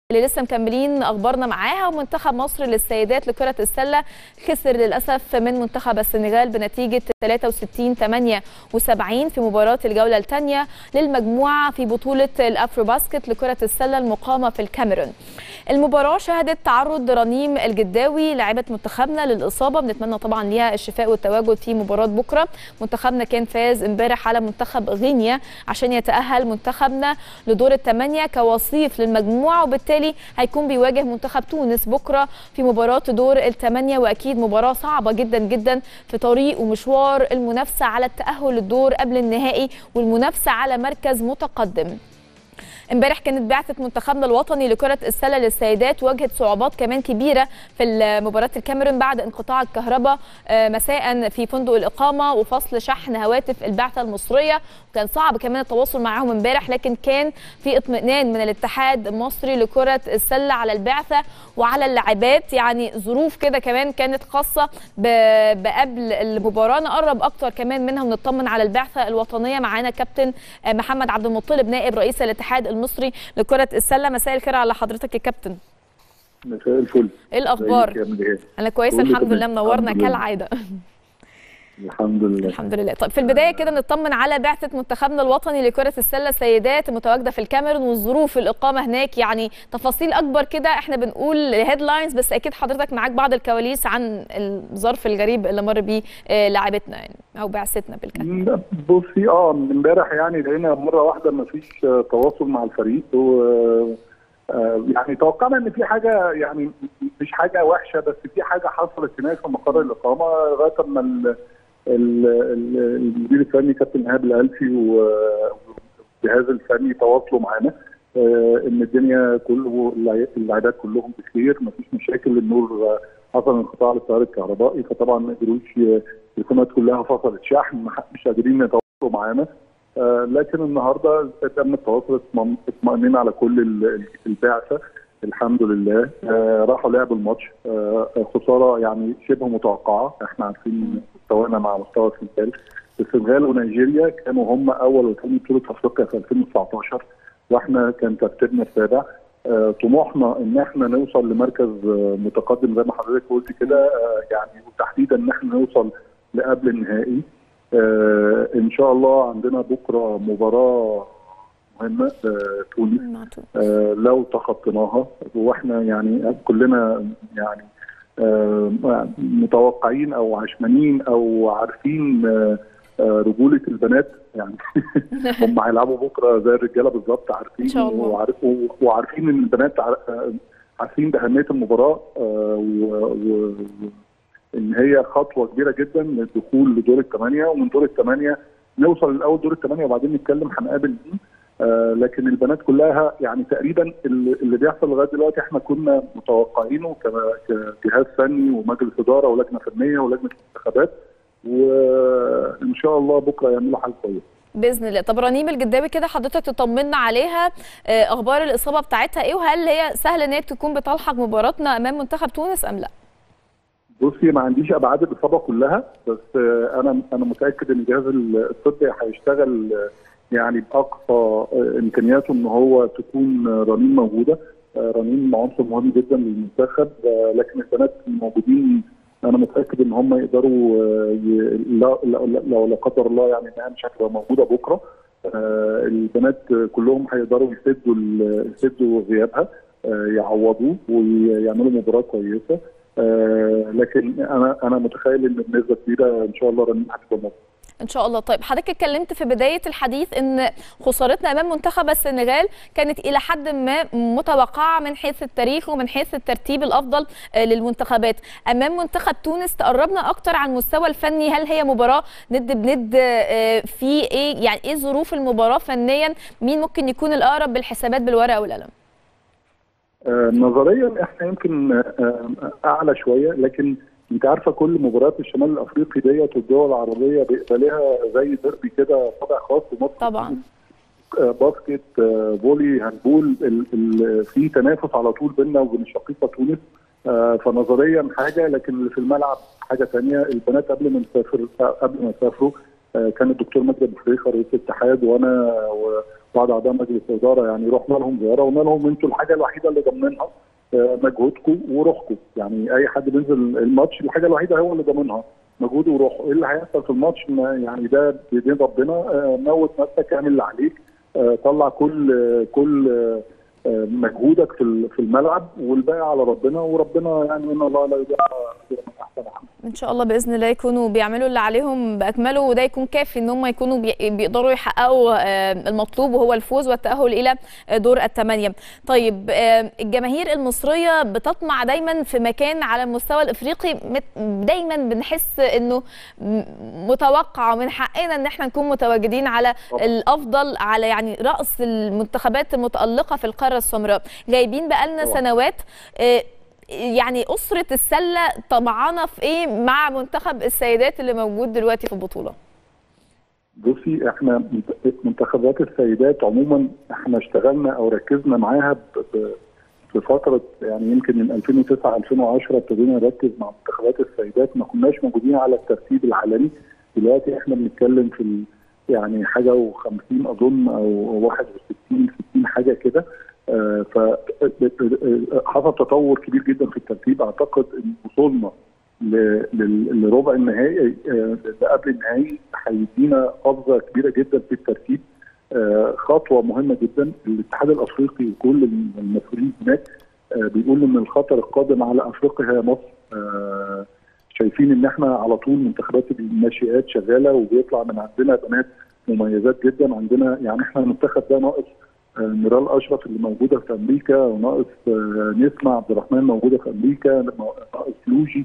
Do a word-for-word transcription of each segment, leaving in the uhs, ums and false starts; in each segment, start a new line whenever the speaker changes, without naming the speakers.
اللي لسه مكملين اخبارنا معاها. ومنتخب مصر للسيدات لكرة السلة خسر للاسف من منتخب السنغال بنتيجة ثلاثة وستين ثمانية وسبعين في مباراة الجولة الثانية للمجموعة في بطولة الافرو باسكت لكرة السلة المقامة في الكاميرون. المباراة شهدت تعرض رنيم الجداوي لاعبة منتخبنا للإصابة، بنتمنى طبعا ليها الشفاء والتواجد في مباراة بكرة. منتخبنا كان فاز امبارح على منتخب غينيا عشان يتأهل منتخبنا لدور الثمانية كوصيف للمجموعة، وبالتالي هيكون بيواجه منتخب تونس بكرة في مباراة دور الثمانية، وأكيد مباراة صعبة جدا جدا في طريق ومشوار المنافسة على التأهل للدور قبل النهائي والمنافسة على مركز متقدم. امبارح كانت بعثة منتخبنا الوطني لكرة السلة للسيدات واجهت صعوبات كمان كبيرة في مباراة الكاميرون بعد انقطاع الكهرباء مساء في فندق الإقامة وفصل شحن هواتف البعثة المصرية، وكان صعب كمان التواصل معهم امبارح، لكن كان في اطمئنان من الاتحاد المصري لكرة السلة على البعثة وعلى اللاعبات. يعني ظروف كده كمان كانت خاصة بقبل المباراة، نقرب أكتر كمان منها ونطمن على البعثة الوطنية. معانا كابتن محمد عبد المطلب نائب رئيس الاتحاد المصري لكرة السلة. مساء الخير على حضرتك يا كابتن.
مساء الفل.
ايه الاخبار؟ انا كويسه الحمد لله، منورنا كالعاده.
الحمد لله.
الحمد لله. طيب في البدايه كده نطمن على بعثه منتخبنا الوطني لكرة السلة السيدات المتواجده في الكاميرون وظروف الاقامه هناك، يعني تفاصيل اكبر كده. احنا بنقول هيدلاينز بس اكيد حضرتك معاك بعض الكواليس عن الظرف الغريب اللي مر بيه لاعبتنا يعني او بعثتنا بالكاميرون.
بصي اه امبارح يعني لقينا مره واحده ما فيش تواصل مع الفريق، و يعني توقعنا ان في حاجه، يعني مش حاجه وحشه بس في حاجه حصلت هناك في مقر الاقامه لغايه ما المدير الفني كابتن ايهاب الالفي والجهاز الفني تواصلوا معانا ان الدنيا كله اللاعبات كلهم بخير، مفيش مشاكل. النور حصل انقطاع للتيار الكهربائي فطبعا ما قدروش، التليفونات كلها فصلت شحن، مش قادرين يتواصلوا معانا. آه لكن النهارده تم التواصل، اطمئننا على كل البعثه الحمد لله. آه راحوا لعبوا الماتش، آه خساره يعني شبه متوقعه، احنا عارفين مستوانا مع مستوى السنغال. السنغال ونيجيريا كانوا هم اول وثاني بطوله افريقيا في ألفين وتسعتاشر واحنا كان ترتيبنا السابع. آه طموحنا ان احنا نوصل لمركز آه متقدم زي ما حضرتك قلت كده، آه يعني وتحديدا ان احنا نوصل لقبل النهائي. آه ان شاء الله عندنا بكره مباراه مهمه آه تونس، آه لو تخطيناها واحنا يعني كلنا يعني آه متوقعين او عشمانين او عارفين آه آه رجوله البنات يعني هم هيلعبوا بكره زي الرجاله بالظبط، عارفين وعارفين وعارفين ان البنات عارفين باهميه المباراه، آه و ان هي خطوه كبيره جدا للدخول لدور الثمانيه، ومن دور الثمانيه نوصل لاول دور الثمانيه وبعدين نتكلم هنقابل مين. آه لكن البنات كلها يعني تقريبا اللي بيحصل لغايه دلوقتي احنا كنا متوقعينه كجهاز فني ومجلس اداره ولجنه فنيه ولجنه منتخبات، وان شاء الله بكره يعملوا حل كويس
باذن الله. طب رنيم الجداوي كده حضرتك تطمنا عليها، اخبار الاصابه بتاعتها ايه، وهل هي سهل ان هي تكون بتلحق مباراتنا امام منتخب تونس ام لا؟
بصي ما عنديش ابعاد الاصابه كلها، بس انا انا متاكد ان الجهاز الطبي هيشتغل يعني باقصى امكانياته ان هو تكون رنين موجوده. رنين عنصر مهم جدا للمنتخب، لكن البنات الموجودين انا متاكد ان هم يقدروا لو لا, لا قدر الله يعني انها مش هتبقى موجوده بكره، البنات كلهم هيقدروا يسدوا يسدوا غيابها، يعوضوه ويعملوا مباراه كويسه. آه لكن انا انا متخيل ان بنسبه كبيره ان شاء الله رنين هتبقى موجوده
ان شاء الله. طيب حضرتك اتكلمت في بدايه الحديث ان خسارتنا امام منتخب السنغال كانت الى حد ما متوقعه من حيث التاريخ ومن حيث الترتيب الافضل للمنتخبات. امام منتخب تونس تقربنا اكتر عن المستوى الفني، هل هي مباراه ند بند في ايه، يعني ايه ظروف المباراه فنيا، مين ممكن يكون الاقرب بالحسابات بالورقه والقلم؟
آه نظريا احنا يمكن آه اعلى شويه، لكن انت عارفه كل مباريات الشمال الافريقي ديت والدول العربيه بيبقى لها زي ديربي كده طابع خاص ومصر
طبعا.
آه باسكت، آه فولي، هاندبول، في تنافس على طول بيننا وبين الشقيقه تونس. آه فنظريا حاجه، لكن اللي في الملعب حاجه ثانيه. البنات قبل ما نسافر قبل ما يسافروا آه كان الدكتور مجدي ابو فريخه رئيس الاتحاد وانا بعض اعضاء مجلس الاداره يعني رحنا لهم زياره وقلنا لهم انتوا الحاجه الوحيده اللي ضامنينها مجهودكم وروحكم، يعني اي حد بينزل الماتش الحاجه الوحيده هو اللي ضامنها مجهوده وروحه. ايه اللي هيحصل في الماتش يعني ده بايدين ربنا. موت نفسك، اعمل اللي عليك، طلع كل كل مجهودك في في الملعب والباقي على ربنا، وربنا يعني ان الله لا يضيع اجر من احسن عمل.
ان شاء الله باذن الله يكونوا بيعملوا اللي عليهم باكمله، وده يكون كافي ان هم يكونوا بيقدروا يحققوا المطلوب وهو الفوز والتاهل الى دور الثمانيه. طيب الجماهير المصريه بتطمع دايما في مكان على المستوى الافريقي، دايما بنحس انه متوقع ومن حقنا ان احنا نكون متواجدين على الافضل، على يعني راس المنتخبات المتالقه في القاره السمراء. جايبين بقالنا سنوات، يعني أسرة السلة طمعانة في إيه مع منتخب السيدات اللي موجود دلوقتي في البطولة؟
بصي، احنا منتخبات السيدات عموما احنا اشتغلنا او ركزنا معاها في فترة يعني يمكن من ألفين وتسعة ألفين وعشرة ابتدينا نركز مع منتخبات السيدات، ما كناش موجودين على الترتيب العالمي. دلوقتي احنا بنتكلم في يعني حاجة وخمسين أظن أو واحد وستين ستين حاجة كده. فحصل تطور كبير جدا في الترتيب. اعتقد ان وصولنا لربع النهائي قبل النهائي هيدينا قفزه كبيره جدا في الترتيب، خطوه مهمه جدا. الاتحاد الافريقي وكل المسؤولين هناك بيقولوا ان الخطر القادم على افريقيا هي مصر. شايفين ان احنا على طول منتخبات الناشئات شغاله وبيطلع من عندنا بنات مميزات جدا. عندنا يعني احنا المنتخب ده ناقص ميرال اشرف اللي موجوده في امريكا، وناقص نسمة عبد الرحمن موجوده في امريكا، ناقص لوجي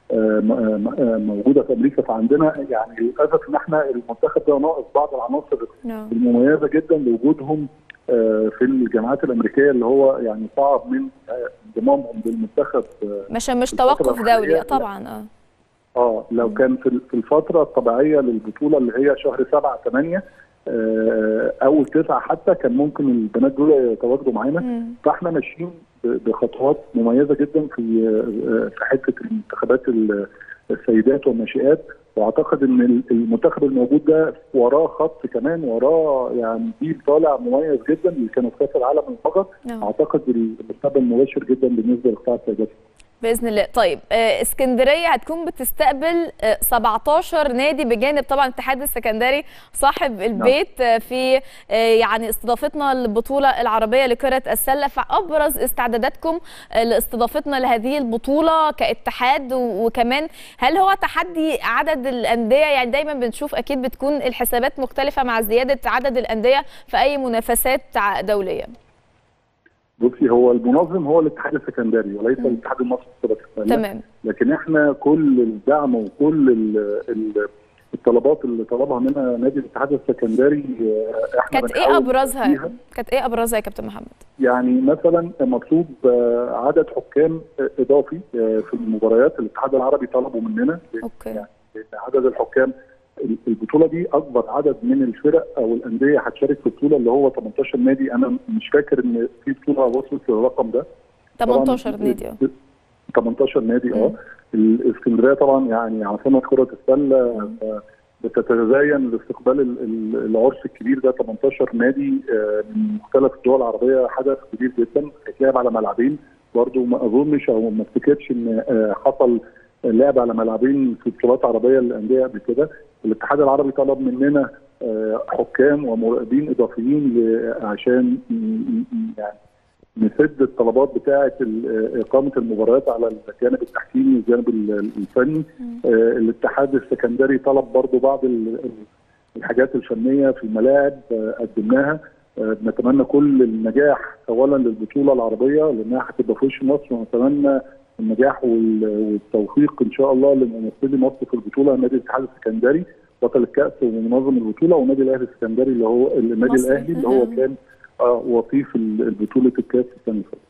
موجوده في امريكا. فعندنا يعني للاسف ان احنا المنتخب ده ناقص بعض العناصر المميزه جدا لوجودهم في الجامعات الامريكيه، اللي هو يعني صعب من انضمامهم للمنتخب.
مش مش توقف دولي طبعا. اه
اه لو كان في الفتره الطبيعيه للبطوله اللي هي شهر سبعة ثمانية اول تسعه حتى كان ممكن البنات دول يتواجدوا معانا. فاحنا ماشيين بخطوات مميزه جدا في في حته المنتخبات السيدات والناشئات، واعتقد ان المنتخب الموجود ده وراه خط كمان، وراه يعني جيل طالع مميز جدا اللي كانوا في كاس العالم من فقط. اعتقد المستقبل مباشر جدا بالنسبه لقطاع السيدات
باذن الله. طيب اسكندريه هتكون بتستقبل سبعتاشر نادي بجانب طبعا الاتحاد السكندري صاحب البيت في يعني استضافتنا للبطوله العربيه لكره السله. فابرز استعداداتكم لاستضافتنا لهذه البطوله كاتحاد، وكمان هل هو تحدي عدد الانديه؟ يعني دايما بنشوف اكيد بتكون الحسابات مختلفه مع زياده عدد الانديه في اي منافسات دوليه.
بصي، هو المنظم هو الاتحاد السكندري وليس الاتحاد المصري لكرة السلة.
تمام.
لكن احنا كل الدعم وكل الطلبات اللي طلبها منها نادي الاتحاد السكندري احنا
كانت ايه ابرزها؟ كانت ايه ابرزها يا كابتن محمد؟
يعني مثلا مطلوب عدد حكام اضافي في المباريات. الاتحاد العربي طلبوا مننا
اوكي
يعني عدد الحكام. البطوله دي اكبر عدد من الفرق او الانديه هتشارك في البطوله اللي هو تمنتاشر نادي. انا مش فاكر ان في بطوله وصلت للرقم ده.
تمنتاشر نادي. اه
تمنتاشر نادي. اه الاسكندريه طبعا يعني عاصمه كره السله، بتتزين لاستقبال العرس الكبير ده. تمنتاشر نادي من مختلف الدول العربيه، حدث كبير جدا. هيتلعب على ملعبين برضه. ما اظنش او ما افتكرش ان حصل لعب على ملعبين في بطولات عربيه للانديه قبل كده. الاتحاد العربي طلب مننا حكام ومراقبين اضافيين عشان يعني نسد الطلبات بتاعه اقامه المباريات على الجانب التحكيمي والجانب الفني. الاتحاد السكندري طلب برضو بعض الحاجات الفنيه في الملاعب قدمناها. بنتمنى كل النجاح اولا للبطوله العربيه لانها هتبقى في وش مصر، ونتمنى النجاح والتوفيق ان شاء الله لممثلي مصر في البطوله. نادي الاتحاد السكندري بطل الكاس ومنظم البطوله، والنادي الاهلي السكندري اللي هو النادي الاهلي اللي هو كان وصيف البطوله الكاس السنه اللي فاتت.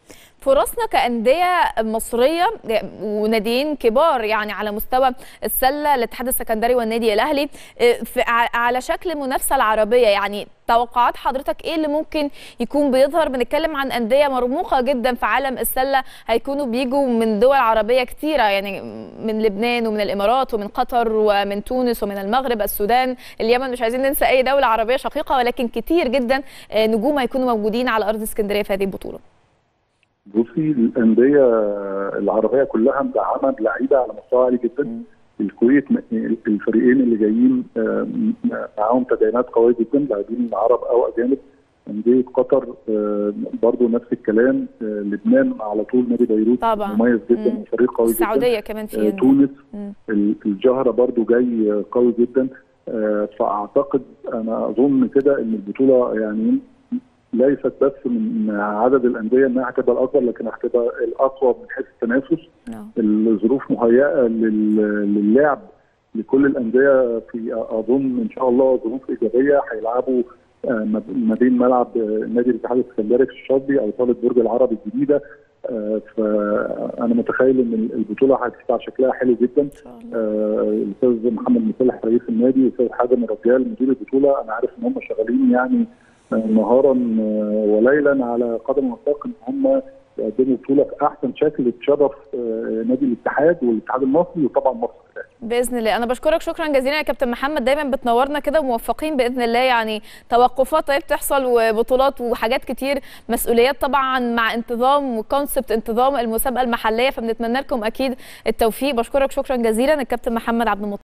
فرصنا كأندية مصرية وناديين كبار يعني على مستوى السلة، الاتحاد السكندري والنادي الأهلي، على شكل منافسة العربية، يعني توقعات حضرتك ايه اللي ممكن يكون بيظهر؟ بنتكلم عن أندية مرموقة جدا في عالم السلة، هيكونوا بيجوا من دول عربية كتيرة، يعني من لبنان ومن الإمارات ومن قطر ومن تونس ومن المغرب، السودان، اليمن، مش عايزين ننسى أي دولة عربية شقيقة، ولكن كتير جدا نجوم هيكونوا موجودين على أرض اسكندرية في هذه البطولة.
بصي، الانديه العربيه كلها مدعمه بلعيبه على مستوى عالي جدا. الكويت الفريقين اللي جايين معاهم تدعيمات قويه جدا، لاعبين عرب او اجانب. انديه قطر برضو نفس الكلام. لبنان على طول نادي بيروت
طبعا
مميز جدا وفريق قوي جدا.
السعوديه كمان فيها.
تونس الجهره برضو جاي قوي جدا. فاعتقد انا اظن كده ان البطوله يعني ليست بس من عدد الانديه انها هتبقى الاكبر، لكن هتبقى الاقوى من حيث التنافس. الظروف مهيئه للعب لكل الانديه، في اظن ان شاء الله ظروف ايجابيه. هيلعبوا ما بين ملعب نادي الاتحاد السكندري في الشاطبي او صاله برج العرب الجديده. فانا متخيل ان البطوله هتبقى شكلها حلو جدا. الاستاذ محمد مصلح رئيس النادي والاستاذ حازم الرجال مدير البطوله، انا عارف ان هم شغالين يعني نهارا وليلا على قدم وساق ان هم يقدموا بطوله في احسن شكل تشرف نادي الاتحاد والاتحاد المصري وطبعا مصر.
باذن الله. انا بشكرك شكرا جزيلا يا كابتن محمد، دايما بتنورنا كده وموفقين باذن الله. يعني توقفات طيب بتحصل وبطولات وحاجات كتير، مسؤوليات طبعا مع انتظام وكونسبت انتظام المسابقه المحليه، فبنتمنى لكم اكيد التوفيق. بشكرك شكرا جزيلا الكابتن محمد عبد المطلب.